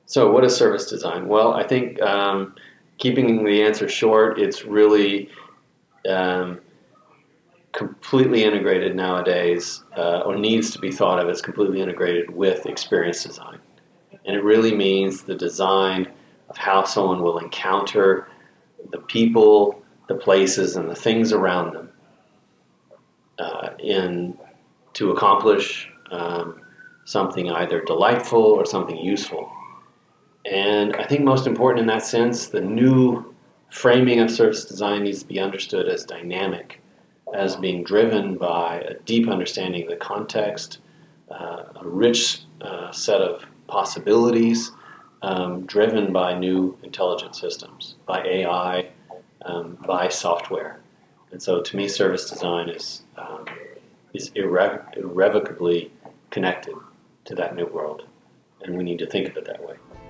So, what is service design? Well, I think keeping the answer short, it's really um, completely integrated nowadays, or needs to be thought of as completely integrated with experience design. And it really means the design of how someone will encounter the people, the places, and the things around them in to accomplish something either delightful or something useful. And I think most important in that sense, the new framing of service design needs to be understood as dynamic, as being driven by a deep understanding of the context, a rich set of possibilities, driven by new intelligent systems, by AI, by software. And so to me, service design is irrevocably connected to that new world, and we need to think of it that way.